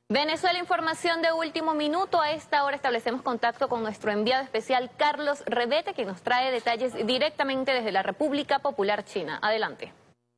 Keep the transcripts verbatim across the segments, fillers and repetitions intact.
Venezuela, información de último minuto. A esta hora establecemos contacto con nuestro enviado especial Carlos Rebete, que nos trae detalles directamente desde la República Popular China. Adelante.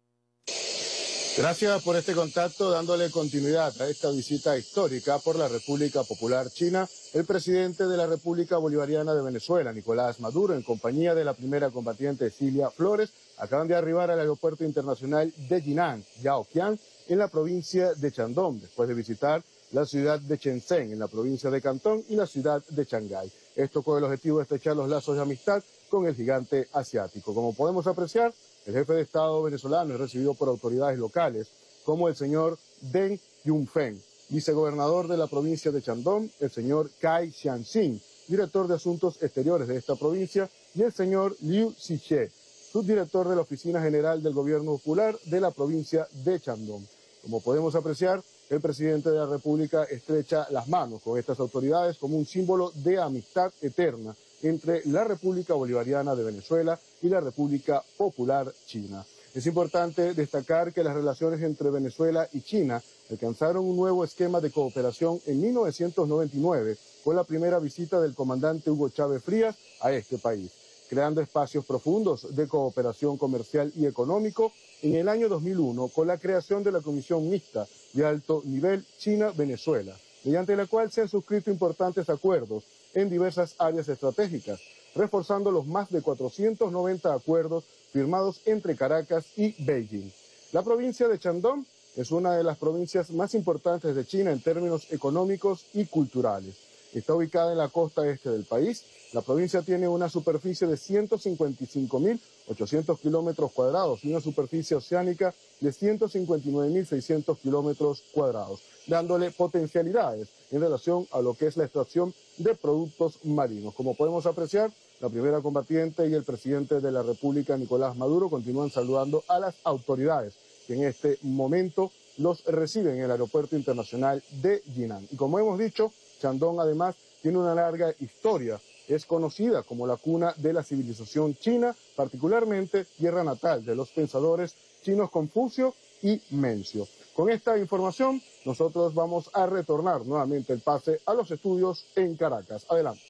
Gracias por este contacto, dándole continuidad a esta visita histórica por la República Popular China. El presidente de la República Bolivariana de Venezuela, Nicolás Maduro, en compañía de la primera combatiente Cilia Flores, acaban de arribar al aeropuerto internacional de Jinan, Yaoqiang, en la provincia de Shandong, después de visitar la ciudad de Shenzhen, en la provincia de Cantón, y la ciudad de Shanghái. Esto con el objetivo de estrechar los lazos de amistad con el gigante asiático. Como podemos apreciar, el jefe de Estado venezolano es recibido por autoridades locales, como el señor Deng Yunfen, vicegobernador de la provincia de Shandong, el señor Cai Xianxin, director de Asuntos Exteriores de esta provincia, y el señor Liu Zixie, subdirector de la Oficina General del Gobierno Popular de la provincia de Shandong. Como podemos apreciar, el presidente de la República estrecha las manos con estas autoridades como un símbolo de amistad eterna entre la República Bolivariana de Venezuela y la República Popular China. Es importante destacar que las relaciones entre Venezuela y China alcanzaron un nuevo esquema de cooperación en mil novecientos noventa y nueve con la primera visita del comandante Hugo Chávez Frías a este país, creando espacios profundos de cooperación comercial y económico en el año dos mil uno con la creación de la Comisión Mixta de Alto Nivel China-Venezuela, mediante la cual se han suscrito importantes acuerdos en diversas áreas estratégicas, reforzando los más de cuatrocientos noventa acuerdos firmados entre Caracas y Beijing. La provincia de Shandong es una de las provincias más importantes de China en términos económicos y culturales. Está ubicada en la costa este del país. La provincia tiene una superficie de ciento cincuenta y cinco mil ochocientos kilómetros cuadrados y una superficie oceánica de ciento cincuenta y nueve mil seiscientos kilómetros cuadrados, dándole potencialidades en relación a lo que es la extracción de productos marinos. Como podemos apreciar, la primera combatiente y el presidente de la República, Nicolás Maduro, continúan saludando a las autoridades que en este momento los reciben en el aeropuerto internacional de Jinan. Y como hemos dicho, Shandong además tiene una larga historia. Es conocida como la cuna de la civilización china, particularmente tierra natal de los pensadores chinos Confucio y Mencio. Con esta información, nosotros vamos a retornar nuevamente el pase a los estudios en Caracas. Adelante.